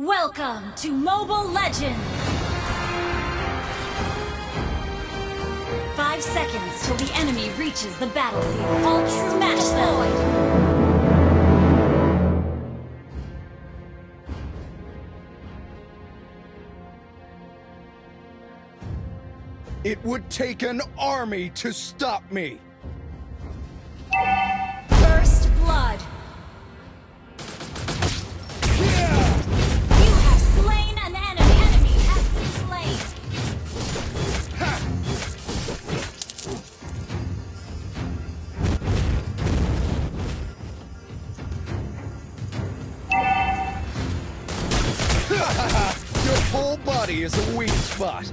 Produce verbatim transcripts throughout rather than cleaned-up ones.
Welcome to Mobile Legends! Five seconds till the enemy reaches the battlefield. All smash them! It would take an army to stop me! First blood! Yeah! You have slain an enemy! Enemy has been slain! Ha! Your whole body is a weak spot!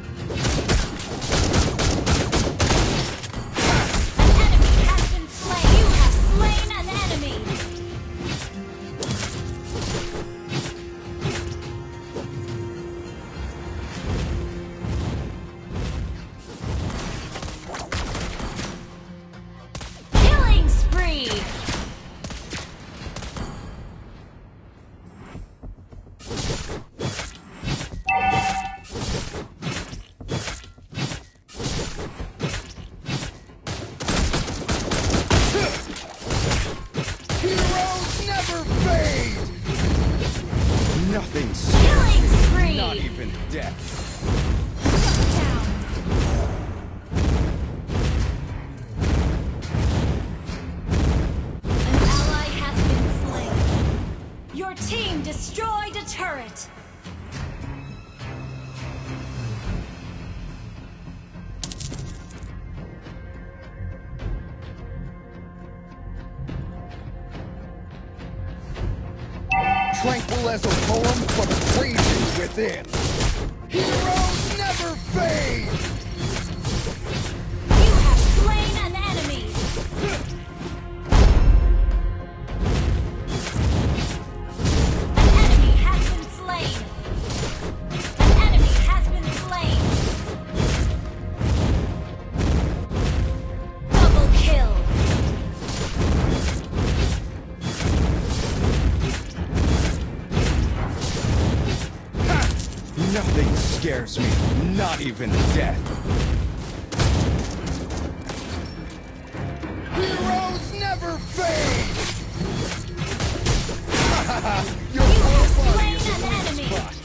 Nothing Killing spree! Not even death. Down. An ally has been slain. Your team destroyed a turret. Tranquil as a poem, but raging within. Heroes never fade! You have slain an enemy! An enemy has been slain! An enemy has been slain! Double kill! Nothing scares me, not even death. Heroes never fade! Your You whole have body slain is a an weak enemy. spot.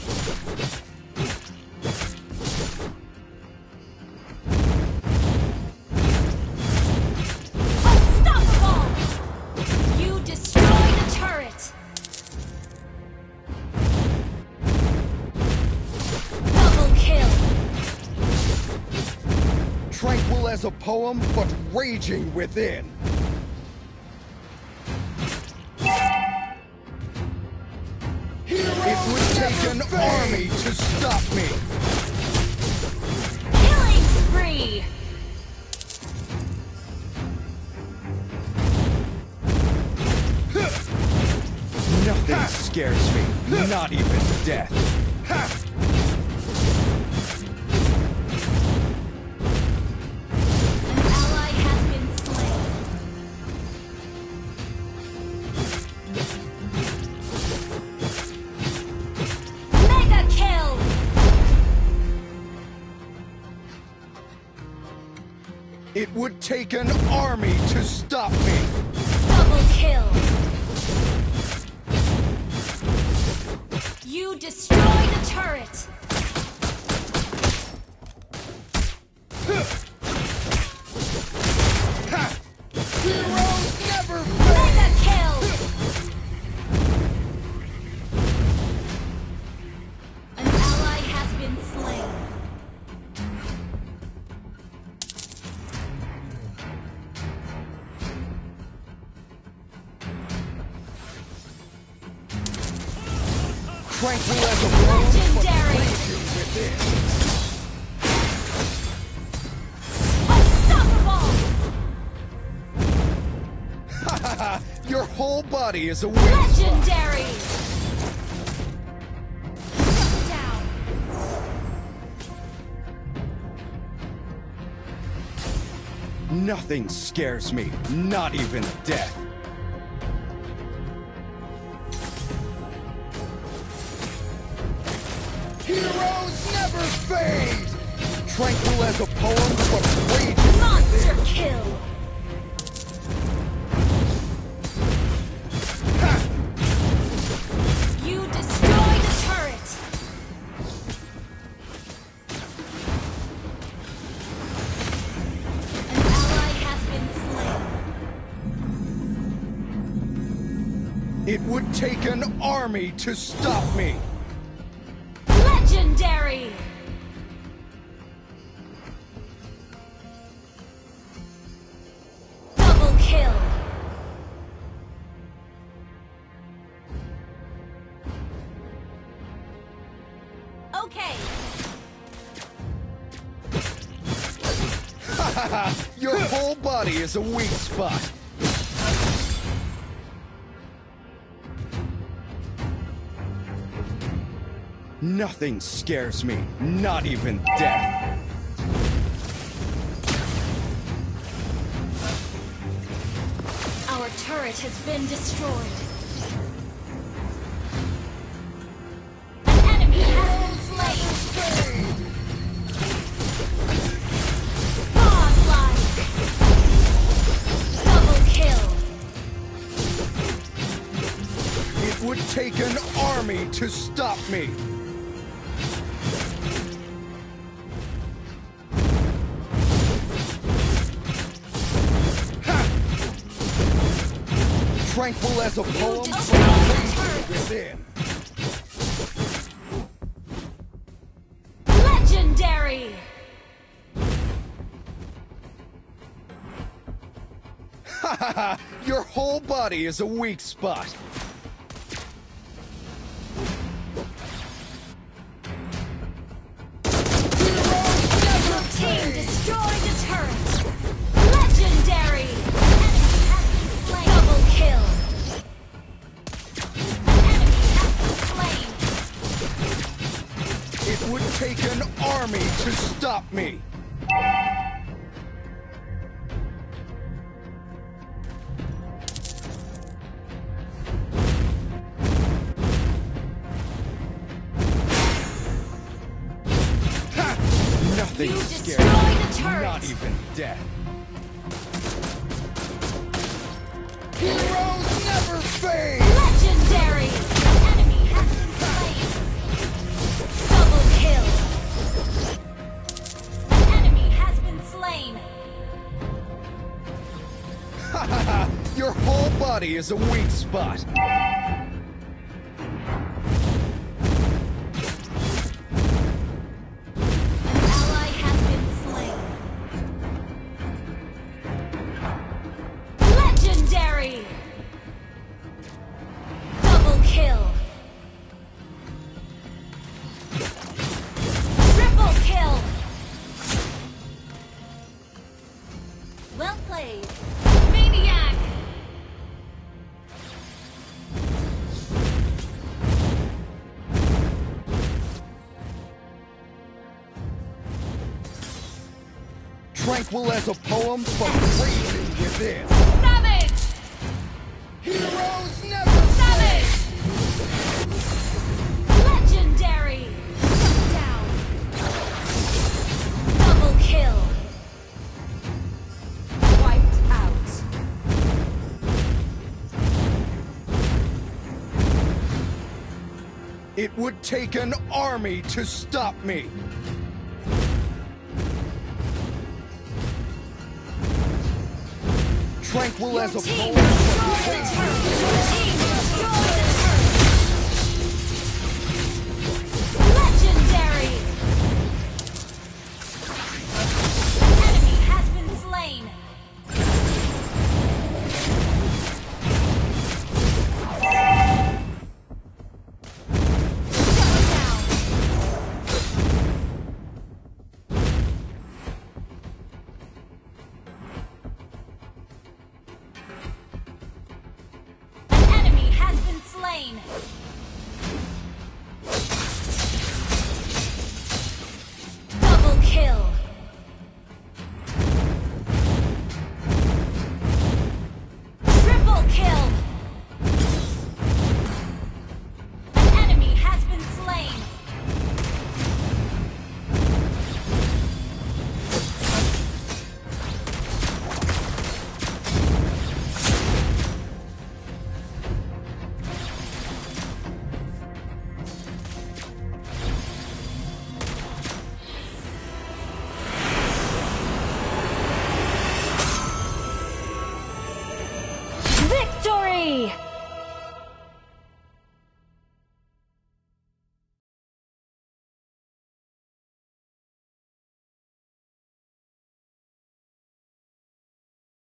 Unstoppable! You destroyed a turret! Double kill! Tranquil as a poem, but raging within. It would take an army to stop me. Killing spree! Nothing scares me, not even death. An ally has been slain. Mega kill! It would take an army to stop me. Double kill! You destroyed a turret! Heroes never Mega fade! kill! An ally has been slain. Tranquil as a poem, but Legendary! raging within. Unstoppable! Your whole body is a weak spot. Legendary! Shut down! Nothing scares me, not even death. Tranquil as a poem, but raging. Monster kill! Ha! You destroyed a turret! An ally has been slain. It would take an army to stop me. Legendary! Double kill! Okay. Your whole body is a weak spot. Nothing scares me, not even death. Our turret has been destroyed. An enemy has been slain. Godlike. Double kill. It would take an army to stop me. Tranquil as a poem, but within. Legendary! Ha ha ha! Your whole body is a weak spot. Your team destroyed a turret! Legendary! Enemy has been slain! Double kill! Enemy has been slain! It would take an army to stop me. Ha! Nothing You scares destroyed me, a turret. not even death. Heroes never fade! Legendary! Enemy has been slain! Double kill! Enemy has been slain! Ha ha ha! Your whole body is a weak spot. An ally has been slain! Legendary! Double kill! Triple kill! Well played! Maniac! Tranquil as a poem, but raging within. Savage! Heroes never Savage! Legendary! Down! Double kill! Wiped out! It would take an army to stop me. Tranquil Your as a team poem, destroyed but a raging turret! Your within. team destroyed a turret! Legendary! Enemy has been slain! Shut down! Victory!